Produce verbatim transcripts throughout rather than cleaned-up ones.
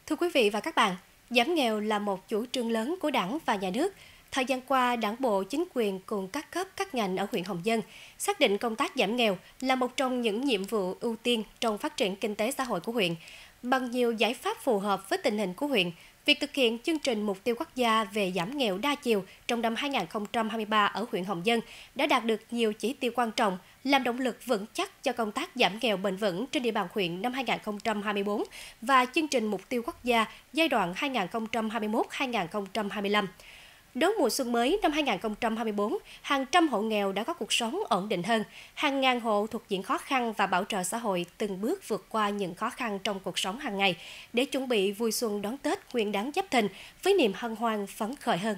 Thưa quý vị và các bạn, giảm nghèo là một chủ trương lớn của Đảng và Nhà nước. Thời gian qua, Đảng bộ, chính quyền cùng các cấp, các ngành ở huyện Hồng Dân xác định công tác giảm nghèo là một trong những nhiệm vụ ưu tiên trong phát triển kinh tế xã hội của huyện. Bằng nhiều giải pháp phù hợp với tình hình của huyện, việc thực hiện chương trình mục tiêu quốc gia về giảm nghèo đa chiều trong năm hai nghìn không trăm hai mươi ba ở huyện Hồng Dân đã đạt được nhiều chỉ tiêu quan trọng, làm động lực vững chắc cho công tác giảm nghèo bền vững trên địa bàn huyện năm hai nghìn không trăm hai mươi tư và chương trình mục tiêu quốc gia giai đoạn hai nghìn không trăm hai mươi mốt đến hai nghìn không trăm hai mươi lăm. Đón mùa xuân mới năm hai nghìn không trăm hai mươi tư, hàng trăm hộ nghèo đã có cuộc sống ổn định hơn, hàng ngàn hộ thuộc diện khó khăn và bảo trợ xã hội từng bước vượt qua những khó khăn trong cuộc sống hàng ngày để chuẩn bị vui xuân đón Tết Nguyên đán Giáp Thìn với niềm hân hoan phấn khởi hơn.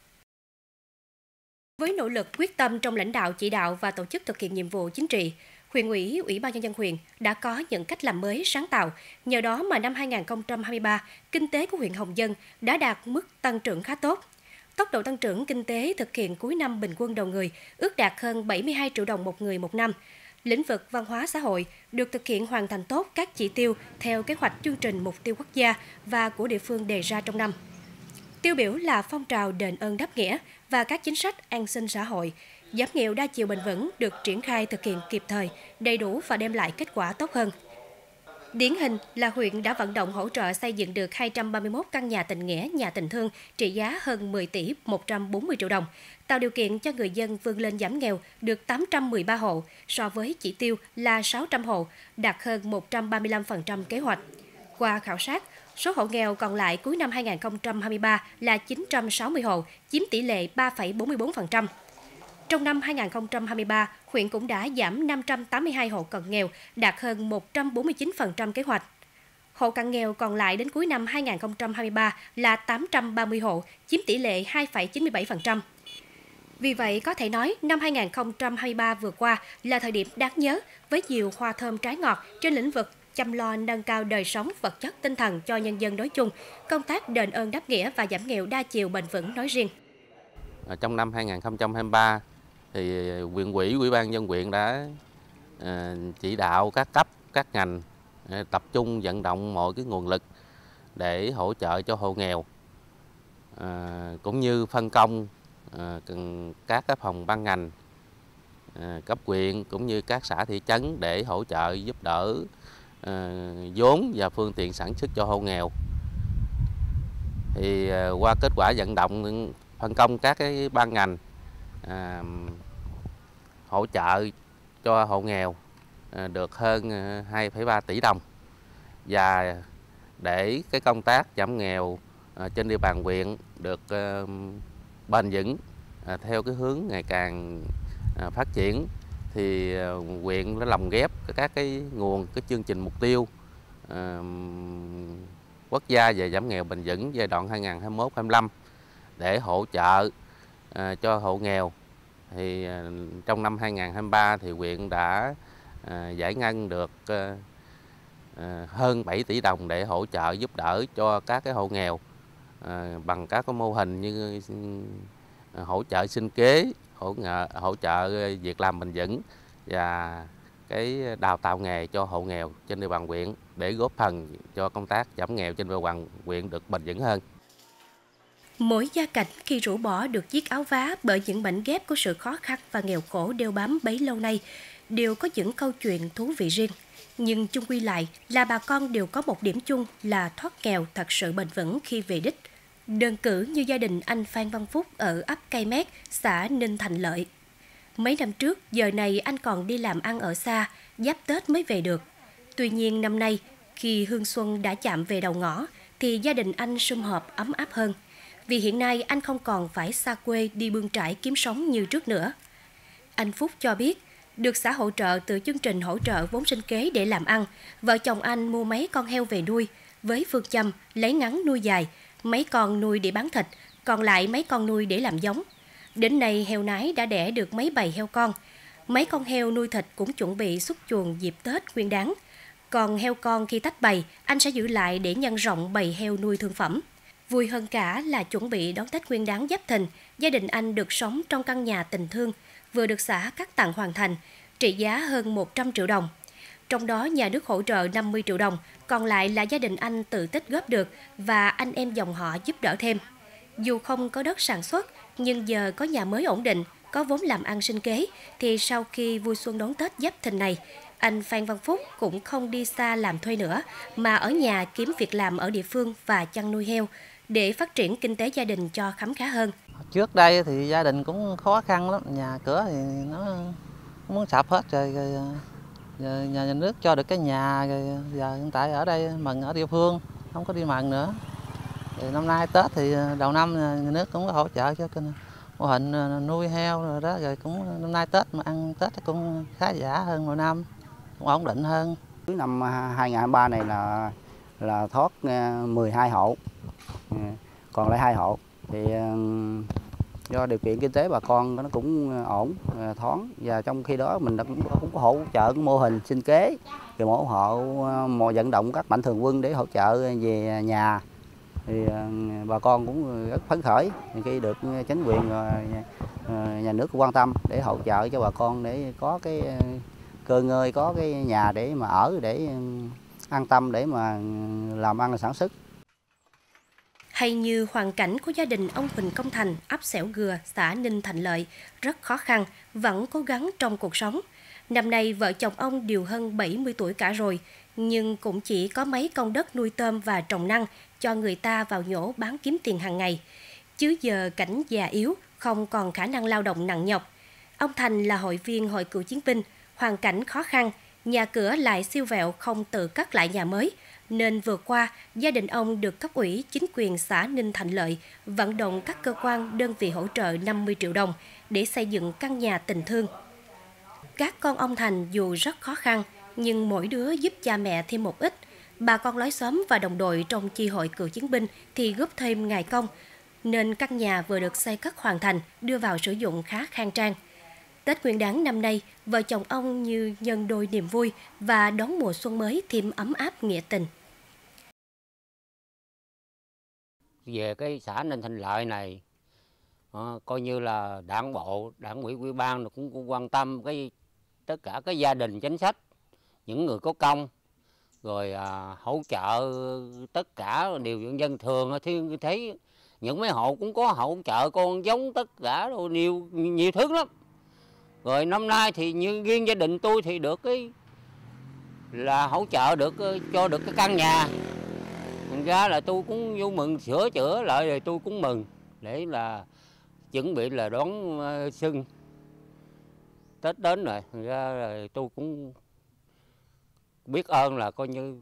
Với nỗ lực quyết tâm trong lãnh đạo chỉ đạo và tổ chức thực hiện nhiệm vụ chính trị, huyện ủy, ủy ban nhân dân huyện đã có những cách làm mới sáng tạo. Nhờ đó mà năm hai nghìn không trăm hai mươi ba, kinh tế của huyện Hồng Dân đã đạt mức tăng trưởng khá tốt. Tốc độ tăng trưởng kinh tế thực hiện cuối năm bình quân đầu người ước đạt hơn bảy mươi hai triệu đồng một người một năm. Lĩnh vực văn hóa xã hội được thực hiện hoàn thành tốt các chỉ tiêu theo kế hoạch chương trình mục tiêu quốc gia và của địa phương đề ra trong năm. Tiêu biểu là phong trào đền ơn đáp nghĩa và các chính sách an sinh xã hội, giảm nghèo đa chiều bền vững được triển khai thực hiện kịp thời, đầy đủ và đem lại kết quả tốt hơn. Điển hình là huyện đã vận động hỗ trợ xây dựng được hai trăm ba mươi mốt căn nhà tình nghĩa, nhà tình thương trị giá hơn mười tỷ một trăm bốn mươi triệu đồng, tạo điều kiện cho người dân vươn lên giảm nghèo được tám trăm mười ba hộ, so với chỉ tiêu là sáu trăm hộ, đạt hơn một trăm ba mươi lăm phần trăm kế hoạch. Qua khảo sát, số hộ nghèo còn lại cuối năm hai nghìn không trăm hai mươi ba là chín trăm sáu mươi hộ, chiếm tỷ lệ ba phẩy bốn mươi tư phần trăm. Trong năm hai nghìn không trăm hai mươi ba, huyện cũng đã giảm năm trăm tám mươi hai hộ cận nghèo, đạt hơn một trăm bốn mươi chín phần trăm kế hoạch. Hộ cận nghèo còn lại đến cuối năm hai nghìn không trăm hai mươi ba là tám trăm ba mươi hộ, chiếm tỷ lệ hai phẩy chín mươi bảy phần trăm. Vì vậy, có thể nói năm hai nghìn không trăm hai mươi ba vừa qua là thời điểm đáng nhớ với nhiều hoa thơm trái ngọt trên lĩnh vực chăm lo nâng cao đời sống vật chất tinh thần cho nhân dân nói chung, công tác đền ơn đáp nghĩa và giảm nghèo đa chiều bền vững nói riêng. Trong năm hai nghìn không trăm hai mươi ba, thì huyện ủy, ủy ban nhân dân huyện đã chỉ đạo các cấp, các ngành tập trung vận động mọi cái nguồn lực để hỗ trợ cho hộ nghèo, cũng như phân công các cái phòng ban ngành cấp huyện cũng như các xã thị trấn để hỗ trợ giúp đỡ vốn và phương tiện sản xuất cho hộ nghèo. Thì qua kết quả vận động phân công các cái ban ngành à, hỗ trợ cho hộ nghèo à, được hơn hai phẩy ba tỷ đồng, và để cái công tác giảm nghèo à, trên địa bàn huyện được à, bền vững à, theo cái hướng ngày càng à, phát triển, thì à, huyện đã lồng ghép các cái nguồn cái chương trình mục tiêu à, quốc gia về giảm nghèo bền vững giai đoạn hai nghìn không trăm hai mươi mốt đến hai nghìn không trăm hai mươi lăm để hỗ trợ à, cho hộ nghèo. Thì à, trong năm hai nghìn không trăm hai mươi ba thì huyện đã à, giải ngân được à, à, hơn bảy tỷ đồng để hỗ trợ giúp đỡ cho các cái hộ nghèo à, bằng các cái mô hình như à, hỗ trợ sinh kế, hỗ trợ hỗ trợ việc làm bền vững và cái đào tạo nghề cho hộ nghèo trên địa bàn huyện để góp phần cho công tác giảm nghèo trên địa bàn huyện được bền vững hơn. Mỗi gia cảnh khi rũ bỏ được chiếc áo vá bởi những mảnh ghép của sự khó khăn và nghèo khổ đeo bám bấy lâu nay đều có những câu chuyện thú vị riêng. Nhưng chung quy lại là bà con đều có một điểm chung là thoát nghèo thật sự bền vững khi về đích. Đơn cử như gia đình anh Phan Văn Phúc ở ấp Cây Mét, xã Ninh Thành Lợi. Mấy năm trước, giờ này anh còn đi làm ăn ở xa, giáp Tết mới về được. Tuy nhiên năm nay, khi hương xuân đã chạm về đầu ngõ, thì gia đình anh sum họp ấm áp hơn. Vì hiện nay anh không còn phải xa quê đi bươn trải kiếm sống như trước nữa. Anh Phúc cho biết, được xã hỗ trợ từ chương trình hỗ trợ vốn sinh kế để làm ăn, vợ chồng anh mua mấy con heo về nuôi, với phương châm lấy ngắn nuôi dài, mấy con nuôi để bán thịt, còn lại mấy con nuôi để làm giống. Đến nay heo nái đã đẻ được mấy bầy heo con. Mấy con heo nuôi thịt cũng chuẩn bị xuất chuồng dịp Tết Nguyên đán. Còn heo con khi tách bầy, anh sẽ giữ lại để nhân rộng bầy heo nuôi thương phẩm. Vui hơn cả là chuẩn bị đón Tết Nguyên đán Giáp Thìn, gia đình anh được sống trong căn nhà tình thương, vừa được xã cắt tặng hoàn thành, trị giá hơn một trăm triệu đồng. Trong đó nhà nước hỗ trợ năm mươi triệu đồng, còn lại là gia đình anh tự tích góp được và anh em dòng họ giúp đỡ thêm. Dù không có đất sản xuất, nhưng giờ có nhà mới ổn định, có vốn làm ăn sinh kế, thì sau khi vui xuân đón Tết Giáp Thìn này, anh Phan Văn Phúc cũng không đi xa làm thuê nữa, mà ở nhà kiếm việc làm ở địa phương và chăn nuôi heo, để phát triển kinh tế gia đình cho khấm khá hơn. Trước đây thì gia đình cũng khó khăn lắm, nhà cửa thì nó muốn sập hết rồi, rồi giờ nhà, nhà nước cho được cái nhà, rồi giờ hiện tại ở đây mừng ở địa phương, không có đi mừng nữa. Thì năm nay Tết thì đầu năm nhà nước cũng có hỗ trợ cho cái mô hình nuôi heo rồi đó, rồi cũng năm nay Tết mà ăn Tết cũng khá giả hơn mọi năm, cũng ổn định hơn. Năm hai nghìn không trăm hai mươi ba này là là thoát mười hai hộ, còn lại hai hộ thì do điều kiện kinh tế bà con nó cũng ổn, thoáng, và trong khi đó mình cũng, cũng có hỗ trợ mô hình sinh kế, rồi mỗi hộ một vận động các mạnh thường quân để hỗ trợ về nhà, thì bà con cũng rất phấn khởi khi được chính quyền nhà nước quan tâm để hỗ trợ cho bà con để có cái cơ ngơi, có cái nhà để mà ở, để an tâm để mà làm ăn sản xuất. Hay như hoàn cảnh của gia đình ông Huỳnh Công Thành, ấp Xẻo Gừa, xã Ninh Thành Lợi, rất khó khăn, vẫn cố gắng trong cuộc sống. Năm nay, vợ chồng ông đều hơn bảy mươi tuổi cả rồi, nhưng cũng chỉ có mấy công đất nuôi tôm và trồng năng cho người ta vào nhổ bán kiếm tiền hàng ngày. Chứ giờ cảnh già yếu, không còn khả năng lao động nặng nhọc. Ông Thành là hội viên Hội Cựu Chiến binh, hoàn cảnh khó khăn, nhà cửa lại siêu vẹo không tự cất lại nhà mới, nên vừa qua, gia đình ông được cấp ủy chính quyền xã Ninh Thành Lợi vận động các cơ quan đơn vị hỗ trợ năm mươi triệu đồng để xây dựng căn nhà tình thương. Các con ông Thành dù rất khó khăn, nhưng mỗi đứa giúp cha mẹ thêm một ít. Bà con lối xóm và đồng đội trong chi hội cựu chiến binh thì góp thêm ngày công, nên căn nhà vừa được xây cất hoàn thành, đưa vào sử dụng khá khang trang. Tết Nguyên đán năm nay, vợ chồng ông như nhân đôi niềm vui và đón mùa xuân mới thêm ấm áp nghĩa tình. Về cái xã Ninh Thành Lợi này, à, coi như là đảng bộ, đảng ủy, ủy ban cũng, cũng quan tâm cái tất cả cái gia đình chính sách, những người có công, rồi à, hỗ trợ tất cả điều dân dân thường thì thấy những mấy hộ cũng có hỗ trợ con giống tất cả rồi nhiều nhiều thứ lắm. Rồi năm nay thì như riêng gia đình tôi thì được cái là hỗ trợ được cho được cái căn nhà. Thành ra là tôi cũng vô mừng, sửa chữa lại rồi tôi cũng mừng để là chuẩn bị là đón uh, xuân Tết đến rồi. Thành ra là tôi cũng biết ơn là coi như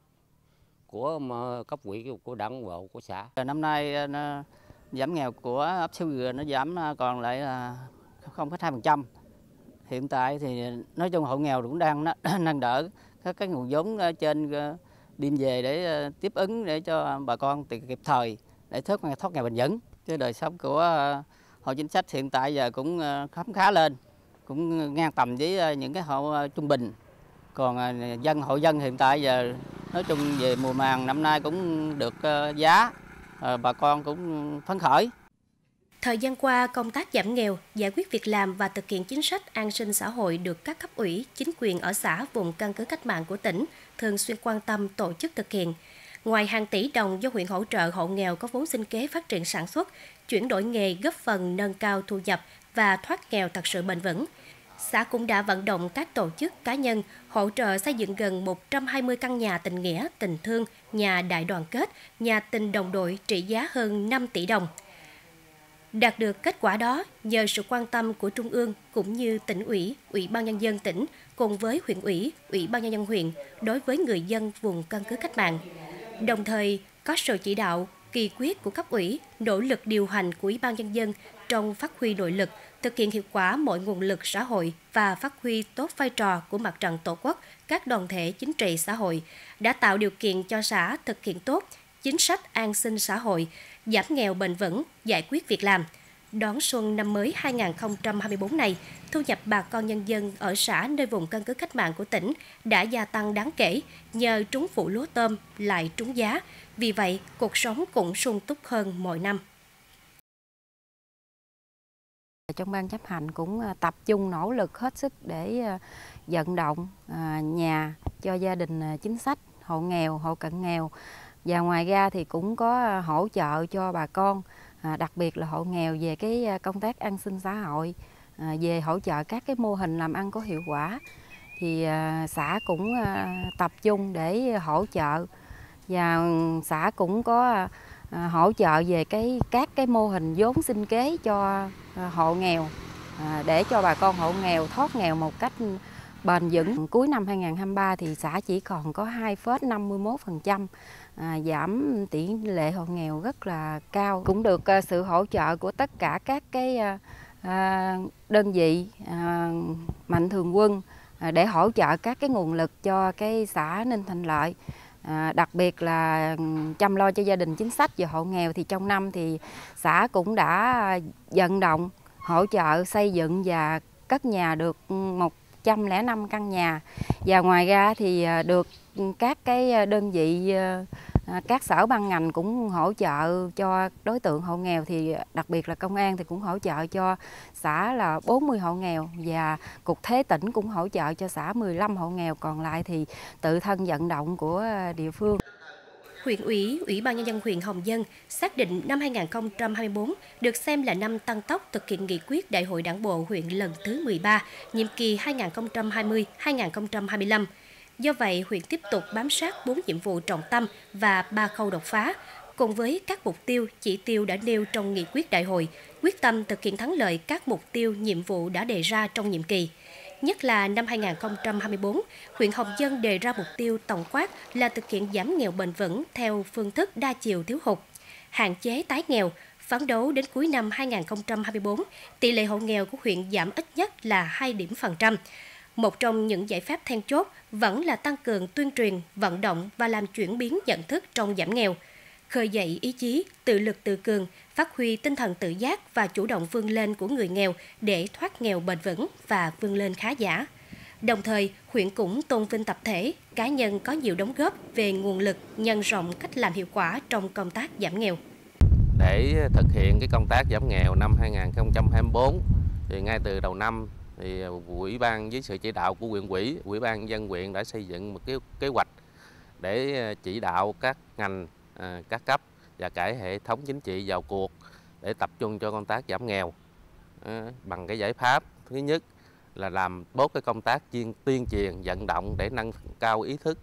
của cấp ủy, của đảng bộ, của xã. Năm nay nó giảm nghèo của ấp Xẻo Gừa nó giảm còn lại là không phẩy hai phần trăm. Hiện tại thì nói chung hộ nghèo cũng đang nâng đỡ các cái nguồn vốn trên đem về để tiếp ứng để cho bà con kịp thời để thoát thoát nghèo bền vững. Cái đời sống của hộ chính sách hiện tại giờ cũng khấm khá lên, cũng ngang tầm với những cái hộ trung bình. Còn dân hộ dân hiện tại giờ nói chung về mùa màng năm nay cũng được giá, bà con cũng phấn khởi. Thời gian qua, công tác giảm nghèo, giải quyết việc làm và thực hiện chính sách an sinh xã hội được các cấp ủy, chính quyền ở xã vùng căn cứ cách mạng của tỉnh thường xuyên quan tâm tổ chức thực hiện. Ngoài hàng tỷ đồng do huyện hỗ trợ hộ nghèo có vốn sinh kế phát triển sản xuất, chuyển đổi nghề góp phần nâng cao thu nhập và thoát nghèo thật sự bền vững, xã cũng đã vận động các tổ chức cá nhân hỗ trợ xây dựng gần một trăm hai mươi căn nhà tình nghĩa, tình thương, nhà đại đoàn kết, nhà tình đồng đội trị giá hơn năm tỷ đồng. Đạt được kết quả đó nhờ sự quan tâm của Trung ương cũng như tỉnh ủy, Ủy ban Nhân dân tỉnh cùng với huyện ủy, Ủy ban Nhân dân huyện đối với người dân vùng căn cứ cách mạng. Đồng thời có sự chỉ đạo, kỳ quyết của cấp ủy, nỗ lực điều hành của Ủy ban Nhân dân trong phát huy nội lực, thực hiện hiệu quả mọi nguồn lực xã hội và phát huy tốt vai trò của mặt trận Tổ quốc, các đoàn thể chính trị xã hội đã tạo điều kiện cho xã thực hiện tốt chính sách an sinh xã hội, giảm nghèo bền vững, giải quyết việc làm. Đón xuân năm mới hai nghìn không trăm hai mươi tư này, thu nhập bà con nhân dân ở xã nơi vùng căn cứ cách mạng của tỉnh đã gia tăng đáng kể nhờ trúng vụ lúa tôm lại trúng giá. Vì vậy, cuộc sống cũng sung túc hơn mọi năm. Trong ban chấp hành cũng tập trung nỗ lực hết sức để vận động nhà cho gia đình chính sách, hộ nghèo, hộ cận nghèo. Và ngoài ra thì cũng có hỗ trợ cho bà con, đặc biệt là hộ nghèo về cái công tác an sinh xã hội, về hỗ trợ các cái mô hình làm ăn có hiệu quả. Thì xã cũng tập trung để hỗ trợ, và xã cũng có hỗ trợ về cái các cái mô hình vốn sinh kế cho hộ nghèo, để cho bà con hộ nghèo thoát nghèo một cách bền vững. Cuối năm hai nghìn không trăm hai mươi ba thì xã chỉ còn có hai phẩy năm mươi mốt phần trăm, à, giảm tỷ lệ hộ nghèo rất là cao. Cũng được sự hỗ trợ của tất cả các cái à, đơn vị à, mạnh thường quân à, để hỗ trợ các cái nguồn lực cho cái xã Ninh Thành Lợi. À, đặc biệt là chăm lo cho gia đình chính sách và hộ nghèo, thì trong năm thì xã cũng đã vận động hỗ trợ xây dựng và cất nhà được một trăm lẻ năm căn nhà. Và ngoài ra thì được các cái đơn vị, các sở ban ngành cũng hỗ trợ cho đối tượng hộ nghèo, thì đặc biệt là công an thì cũng hỗ trợ cho xã là bốn mươi hộ nghèo, và Cục Thuế tỉnh cũng hỗ trợ cho xã mười lăm hộ nghèo, còn lại thì tự thân vận động của địa phương. Huyện ủy, Ủy ban Nhân dân huyện Hồng Dân xác định năm hai nghìn không trăm hai mươi tư được xem là năm tăng tốc thực hiện nghị quyết Đại hội Đảng bộ huyện lần thứ mười ba, nhiệm kỳ hai nghìn không trăm hai mươi đến hai nghìn không trăm hai mươi lăm. Do vậy, huyện tiếp tục bám sát bốn nhiệm vụ trọng tâm và ba khâu đột phá, cùng với các mục tiêu, chỉ tiêu đã nêu trong nghị quyết đại hội, quyết tâm thực hiện thắng lợi các mục tiêu, nhiệm vụ đã đề ra trong nhiệm kỳ. Nhất là năm hai nghìn không trăm hai mươi tư, huyện Hồng Dân đề ra mục tiêu tổng quát là thực hiện giảm nghèo bền vững theo phương thức đa chiều thiếu hụt, hạn chế tái nghèo, phấn đấu đến cuối năm hai nghìn không trăm hai mươi tư, tỷ lệ hộ nghèo của huyện giảm ít nhất là hai điểm phần trăm. Một trong những giải pháp then chốt vẫn là tăng cường tuyên truyền, vận động và làm chuyển biến nhận thức trong giảm nghèo, khơi dậy ý chí, tự lực tự cường, phát huy tinh thần tự giác và chủ động vươn lên của người nghèo để thoát nghèo bền vững và vươn lên khá giả. Đồng thời, huyện cũng tôn vinh tập thể, cá nhân có nhiều đóng góp về nguồn lực, nhân rộng cách làm hiệu quả trong công tác giảm nghèo. Để thực hiện cái công tác giảm nghèo năm hai nghìn không trăm hai mươi tư, thì ngay từ đầu năm thì Ủy ban với sự chỉ đạo của huyện ủy, Ủy ban Nhân dân huyện đã xây dựng một cái kế hoạch để chỉ đạo các ngành, các cấp và cả hệ thống chính trị vào cuộc để tập trung cho công tác giảm nghèo bằng cái giải pháp thứ nhất là làm tốt cái công tác tuyên truyền vận động để nâng cao ý thức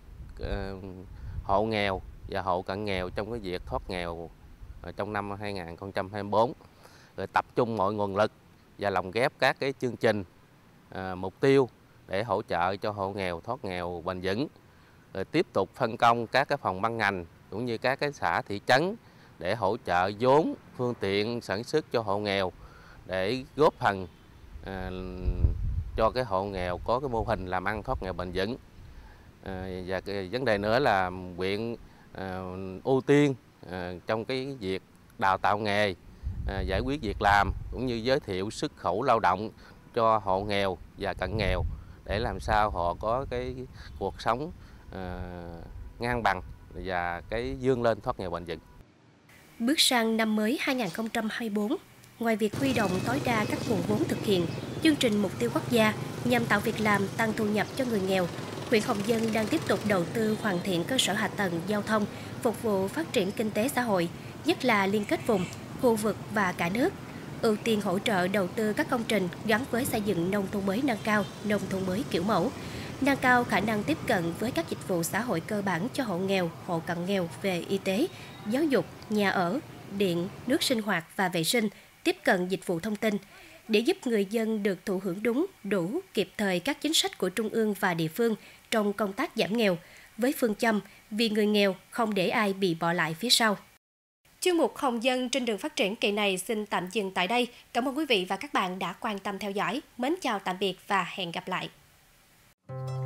hộ nghèo và hộ cận nghèo trong cái việc thoát nghèo trong năm hai nghìn không trăm hai mươi tư, rồi tập trung mọi nguồn lực và lồng ghép các cái chương trình mục tiêu để hỗ trợ cho hộ nghèo thoát nghèo bền vững, rồi tiếp tục phân công các cái phòng ban ngành cũng như các cái xã thị trấn để hỗ trợ vốn phương tiện sản xuất cho hộ nghèo để góp phần à, cho cái hộ nghèo có cái mô hình làm ăn thoát nghèo bền vững. À, và cái vấn đề nữa là huyện à, ưu tiên à, trong cái việc đào tạo nghề, à, giải quyết việc làm cũng như giới thiệu xuất khẩu lao động cho hộ nghèo và cận nghèo để làm sao họ có cái cuộc sống à, ngang bằng và cái vươn lên thoát nghèo bền vững. Bước sang năm mới hai nghìn không trăm hai mươi tư, ngoài việc huy động tối đa các nguồn vốn thực hiện chương trình mục tiêu quốc gia nhằm tạo việc làm, tăng thu nhập cho người nghèo, huyện Hồng Dân đang tiếp tục đầu tư hoàn thiện cơ sở hạ tầng giao thông phục vụ phát triển kinh tế xã hội, nhất là liên kết vùng, khu vực và cả nước. Ưu tiên hỗ trợ đầu tư các công trình gắn với xây dựng nông thôn mới nâng cao, nông thôn mới kiểu mẫu, nâng cao khả năng tiếp cận với các dịch vụ xã hội cơ bản cho hộ nghèo, hộ cận nghèo về y tế, giáo dục, nhà ở, điện, nước sinh hoạt và vệ sinh, tiếp cận dịch vụ thông tin, để giúp người dân được thụ hưởng đúng, đủ, kịp thời các chính sách của Trung ương và địa phương trong công tác giảm nghèo, với phương châm vì người nghèo không để ai bị bỏ lại phía sau. Chuyên mục Hồng Dân trên đường phát triển kỳ này xin tạm dừng tại đây. Cảm ơn quý vị và các bạn đã quan tâm theo dõi. Mến chào tạm biệt và hẹn gặp lại.